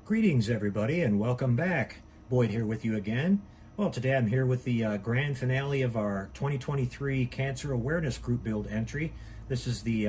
Greetings everybody and welcome back. Boyd here with you again. Well, today I'm here with the grand finale of our 2023 Cancer Awareness Group Build entry. This is the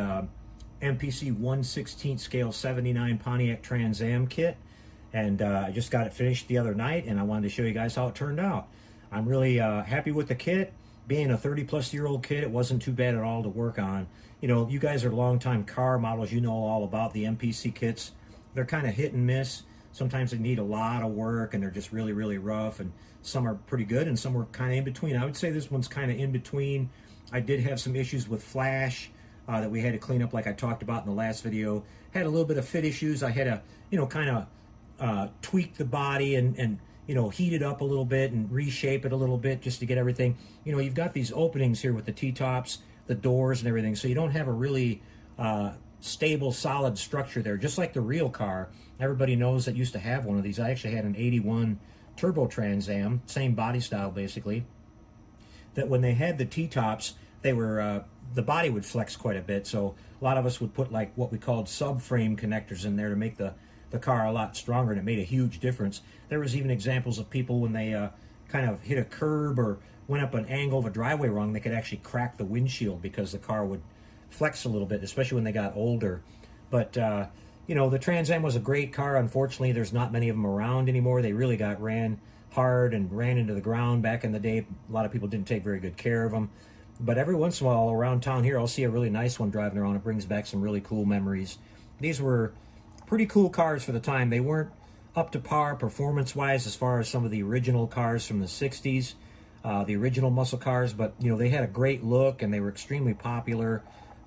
MPC 1/16 scale 79 Pontiac Trans Am kit, and I just got it finished the other night and I wanted to show you guys how it turned out. I'm really happy with the kit. Being a 30-plus-year-old kit, it wasn't too bad at all to work on. You know, you guys are longtime car models, you know all about the MPC kits. They're kind of hit and miss. Sometimes they need a lot of work and they're just really, really rough, and some are pretty good and some are kind of in between. I would say this one's kind of in between. I did have some issues with flash that we had to clean up, like I talked about in the last video. Had a little bit of fit issues. I had to, you know, kind of tweak the body and you know, heat it up a little bit and reshape it a little bit just to get everything. You know, you've got these openings here with the T-tops, the doors and everything, so you don't have a really stable, solid structure there, just like the real car. Everybody knows that used to have one of these. I actually had an 81 Turbo Trans Am, same body style basically, that when they had the T-tops, they were, the body would flex quite a bit, so a lot of us would put like what we called subframe connectors in there to make the car a lot stronger, and it made a huge difference. There was even examples of people when they kind of hit a curb or went up an angle of a driveway wrong, they could actually crack the windshield because the car would flex a little bit, especially when they got older. But you know, the Trans Am was a great car. Unfortunately, there's not many of them around anymore. They really got ran hard and ran into the ground back in the day. A lot of people didn't take very good care of them. But every once in a while around town here, I'll see a really nice one driving around. It brings back some really cool memories. These were pretty cool cars for the time. They weren't up to par performance-wise as far as some of the original cars from the 60s, the original muscle cars, but you know, they had a great look and they were extremely popular.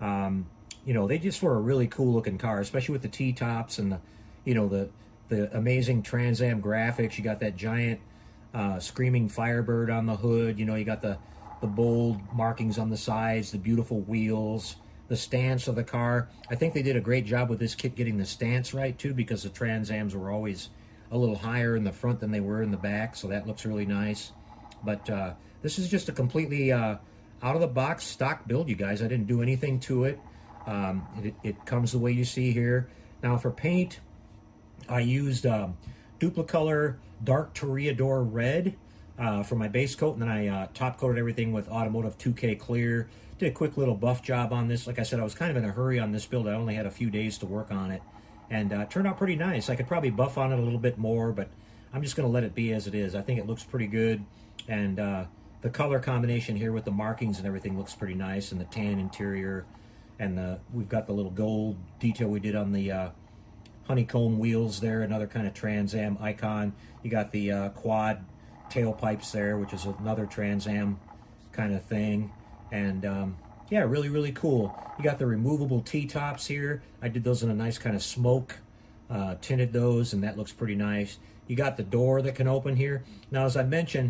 You know, they just were a really cool looking car, especially with the T-tops and the, you know, the amazing Trans Am graphics. You got that giant screaming Firebird on the hood. You know, you got the bold markings on the sides, the beautiful wheels, the stance of the car. I think they did a great job with this kit getting the stance right too, because the Trans Ams were always a little higher in the front than they were in the back, so that looks really nice. But this is just a completely out of the box stock build, you guys. I didn't do anything to it. It comes the way you see here. Now for paint, I used Duplicolor Dark Toreador Red for my base coat, and then I top coated everything with Automotive 2K Clear. Did a quick little buff job on this. Like I said, I was kind of in a hurry on this build. I only had a few days to work on it, and it turned out pretty nice. I could probably buff on it a little bit more, but I'm just going to let it be as it is. I think it looks pretty good, and the color combination here with the markings and everything looks pretty nice, and the tan interior, and we've got the little gold detail we did on the honeycomb wheels there, another kind of Trans Am icon. You got the quad tailpipes there, which is another Trans Am kind of thing. And yeah, really, really cool. You got the removable T-tops here. I did those in a nice kind of smoke, tinted those, and that looks pretty nice. You got the door that can open here. Now, as I mentioned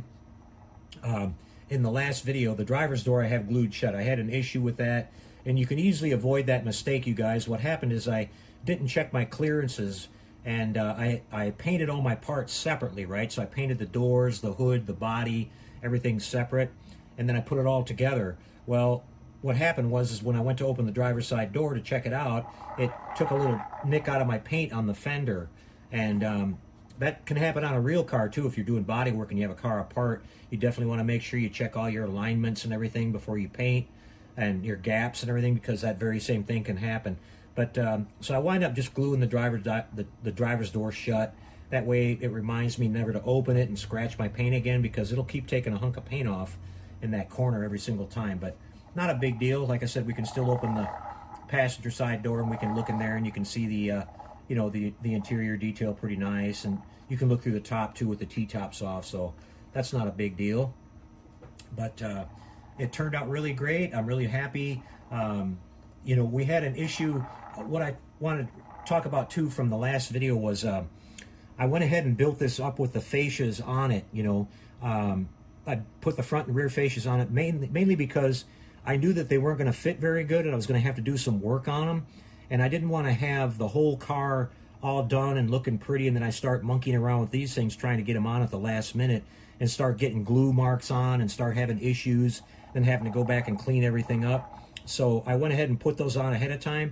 in the last video, the driver's door I have glued shut. I had an issue with that, and you can easily avoid that mistake, you guys. What happened is I didn't check my clearances, and I painted all my parts separately, right? So I painted the doors, the hood, the body, everything separate, and then I put it all together. Well, what happened was when I went to open the driver's side door to check it out, it took a little nick out of my paint on the fender. And that can happen on a real car too. If you're doing body work and you have a car apart, you definitely want to make sure you check all your alignments and everything before you paint, and your gaps and everything, because that very same thing can happen. But so I wind up just gluing the driver's door shut. That way it reminds me never to open it and scratch my paint again, because it'll keep taking a hunk of paint off in that corner every single time. But not a big deal. Like I said, we can still open the passenger side door and we can look in there and you can see the you know, the interior detail pretty nice, and you can look through the top too with the T-tops off, so that's not a big deal. But it turned out really great. I'm really happy. You know, we had an issue. What I wanted to talk about too from the last video was I went ahead and built this up with the fascias on it. You know, I put the front and rear fascias on it mainly because I knew that they weren't going to fit very good, and I was going to have to do some work on them, and I didn't want to have the whole car all done and looking pretty, and then I start monkeying around with these things trying to get them on at the last minute and start getting glue marks on and start having issues, then having to go back and clean everything up. So I went ahead and put those on ahead of time.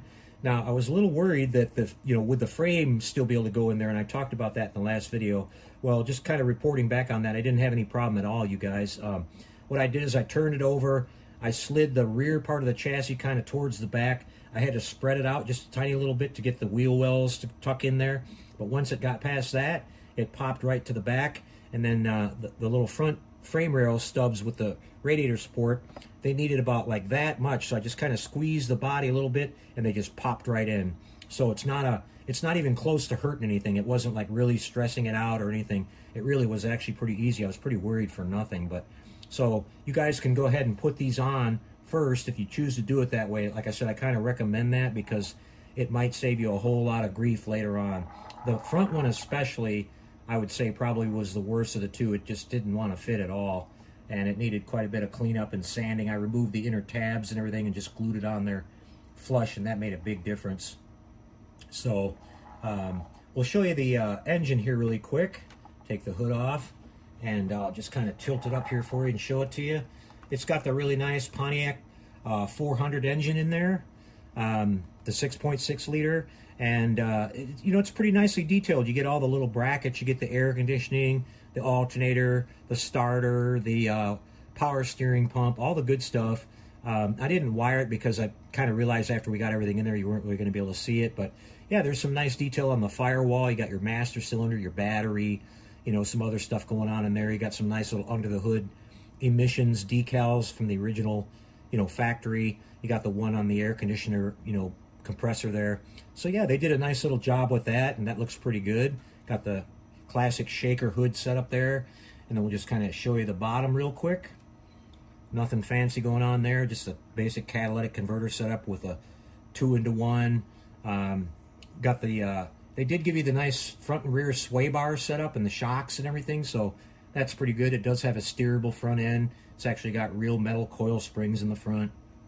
Now, I was a little worried that would the frame still be able to go in there, and I talked about that in the last video. Well, just kind of reporting back on that, I didn't have any problem at all, you guys. What I did is I turned it over, I slid the rear part of the chassis kind of towards the back. I had to spread it out just a tiny little bit to get the wheel wells to tuck in there. But once it got past that, it popped right to the back. And then the little front frame rail stubs with the radiator support, they needed about like that much. So I just kind of squeezed the body a little bit, and they just popped right in. So it's not even close to hurting anything. It wasn't like really stressing it out or anything. It really was actually pretty easy. I was pretty worried for nothing. But so you guys can go ahead and put these on first if you choose to do it that way. Like I said, I kind of recommend that because it might save you a whole lot of grief later on. The front one especially, I would say probably was the worst of the two. It just didn't want to fit at all, and it needed quite a bit of cleanup and sanding. I removed the inner tabs and everything and just glued it on there flush, and that made a big difference. So we'll show you the engine here really quick. Take the hood off, and I'll just kind of tilt it up here for you and show it to you. It's got the really nice Pontiac 400 engine in there, the 6.6 liter, and it's pretty nicely detailed. You get all the little brackets, you get the air conditioning, the alternator, the starter, the power steering pump, all the good stuff. I didn't wire it because I kind of realized after we got everything in there you weren't really going to be able to see it, but yeah, there's some nice detail on the firewall. You got your master cylinder, your battery, some other stuff going on in there. You got some nice little under the hood emissions decals from the original factory. You got the one on the air conditioner compressor there. So yeah, they did a nice little job with that, and that looks pretty good. Got the classic shaker hood set up there, and then we'll just kind of show you the bottom real quick. Nothing fancy going on there, just a basic catalytic converter setup with a 2-into-1. Got the they did give you the nice front and rear sway bar setup and the shocks and everything, so that's pretty good. It does have a steerable front end. It's actually got real metal coil springs in the front.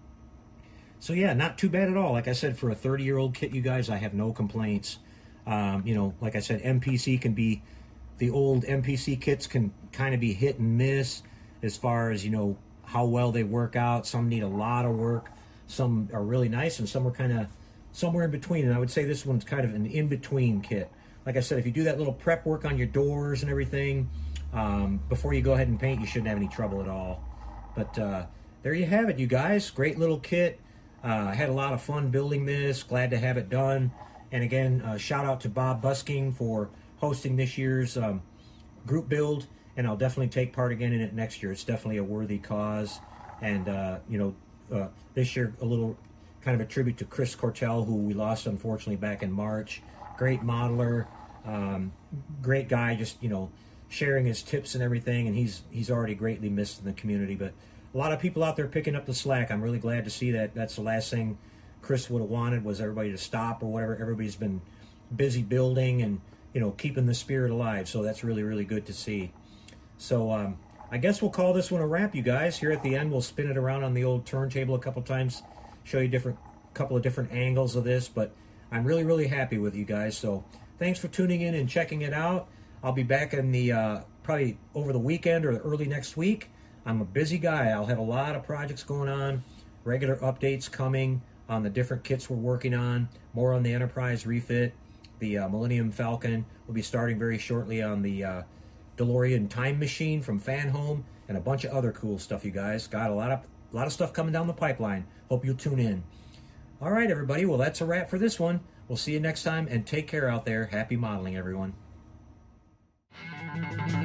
So yeah, not too bad at all. Like I said, for a 30-year-old kit, you guys, I have no complaints. Like I said, MPC can be, the old MPC kits can kind of be hit and miss as far as, how well they work out. Some need a lot of work. Some are really nice, and some are kind of somewhere in between. And I would say this one's kind of an in-between kit. Like I said, if you do that little prep work on your doors and everything, before you go ahead and paint, you shouldn't have any trouble at all. But there you have it, you guys. Great little kit. I had a lot of fun building this. Glad to have it done. And again, shout out to Bob Busking for hosting this year's group build. And I'll definitely take part again in it next year. It's definitely a worthy cause. And, this year, a little kind of a tribute to Chris Cortell, who we lost, unfortunately, back in March. Great modeler, great guy, just, sharing his tips and everything. And he's already greatly missed in the community. But a lot of people out there picking up the slack. I'm really glad to see that. That's the last thing Chris would have wanted, was everybody to stop or whatever. Everybody's been busy building and, keeping the spirit alive. So that's really, really good to see. So I guess we'll call this one a wrap, you guys. Here at the end, we'll spin it around on the old turntable a couple times, show you couple of different angles of this. But I'm really, really happy with you guys. So thanks for tuning in and checking it out. I'll be back in the probably over the weekend or early next week. I'm a busy guy. I'll have a lot of projects going on, regular updates coming on the different kits we're working on, more on the Enterprise refit, the Millennium Falcon. We'll be starting very shortly on the DeLorean Time Machine from Fan Home, and a bunch of other cool stuff, you guys. Got a lot of stuff coming down the pipeline. Hope you'll tune in. All right, everybody. Well, that's a wrap for this one. We'll see you next time, and take care out there. Happy modeling, everyone.